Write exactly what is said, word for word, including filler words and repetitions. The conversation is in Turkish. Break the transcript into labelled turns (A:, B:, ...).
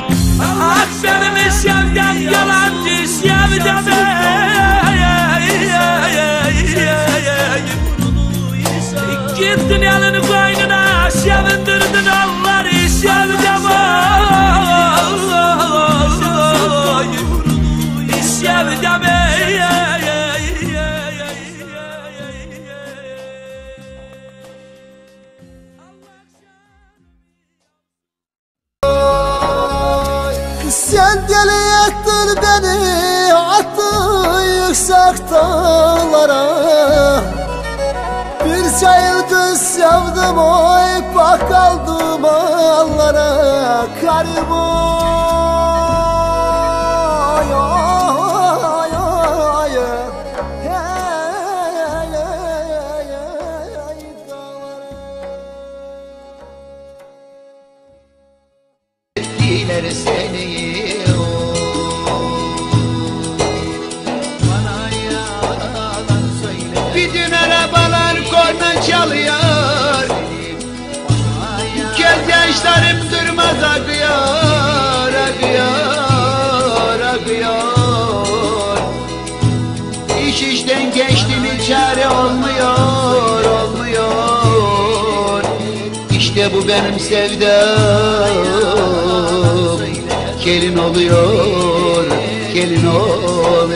A: Ah benim sevdam yalancı sevdam. Gittin elini koynuna sevindirdin onları sevdam. Sevdam.
B: Sen deli ettin beni, attın yüksek dağlara. Bir çayırdı sevdim oy, bak kaldım ağlara. Karım oy, oy, oy, hey, hey, hey, hey, dağlara.
C: Etkiler seni bütün arabalar korna çalıyor, gözyaşlarım durmaz akıyor, akıyor, akıyor. İş işten geçti mi çare olmuyor, olmuyor. İşte bu benim sevdam, gelin oluyor, gelin oluyor.